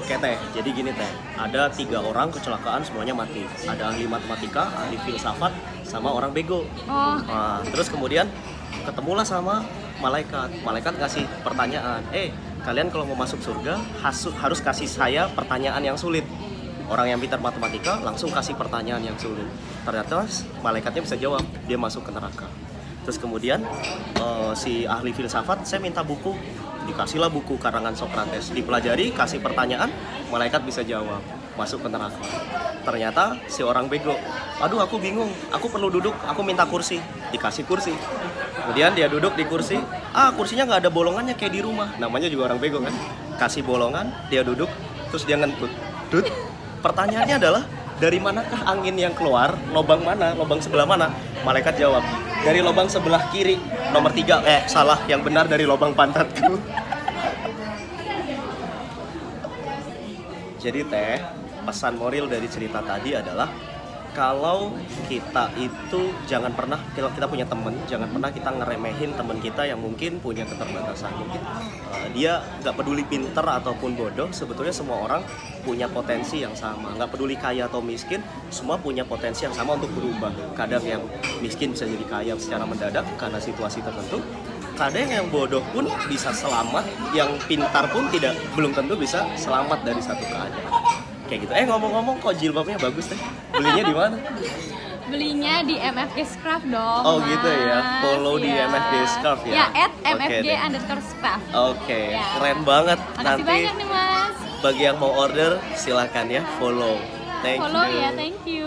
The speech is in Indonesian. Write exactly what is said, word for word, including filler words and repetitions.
Oke teh, jadi gini teh, ada tiga orang kecelakaan semuanya mati. Ada ahli matematika, ahli filsafat, sama orang bego. Oh, Nah, terus kemudian ketemulah sama malaikat. Malaikat ngasih pertanyaan, eh kalian kalau mau masuk surga hasu- harus kasih saya pertanyaan yang sulit. Orang yang pintar matematika langsung kasih pertanyaan yang sulit. Ternyata malaikatnya bisa jawab, dia masuk ke neraka. Terus kemudian eh, si ahli filsafat, saya minta buku, dikasihlah buku karangan Socrates, dipelajari, kasih pertanyaan, malaikat bisa jawab, masuk ke neraka. Ternyata si orang bego, aduh aku bingung, aku perlu duduk, aku minta kursi, dikasih kursi. Kemudian dia duduk di kursi, ah kursinya nggak ada bolongannya kayak di rumah, namanya juga orang bego kan. Kasih bolongan, dia duduk, terus dia ngentut. Dut. Pertanyaannya adalah, dari manakah angin yang keluar, lubang mana, lubang sebelah mana? Malaikat jawab, dari lubang sebelah kiri, nomor tiga, eh salah, yang benar dari lubang pantatku. Jadi teh, pesan moral dari cerita tadi adalah, kalau kita itu jangan pernah, kalau kita punya temen, jangan pernah kita ngeremehin temen kita yang mungkin punya keterbatasan. Mungkin uh, dia nggak peduli pinter ataupun bodoh, sebetulnya semua orang punya potensi yang sama. Nggak peduli kaya atau miskin, semua punya potensi yang sama untuk berubah. Kadang yang miskin bisa jadi kaya secara mendadak karena situasi tertentu. Kadang yang bodoh pun bisa selamat, yang pintar pun tidak, belum tentu bisa selamat dari satu keadaan. Kayak gitu. Eh ngomong-ngomong kok jilbabnya bagus deh. Belinya di mana? belinya di M F G Scraf dong. Oh gitu ya. Mas. Follow di Ya. M F G Scraf ya. Ya, at Oke M F G deh. underscore Scraf. Oke, Ya. keren banget. Makasih Nanti banyak nih Mas. bagi yang mau order silakan ya follow. Thank Follow you. ya, thank you.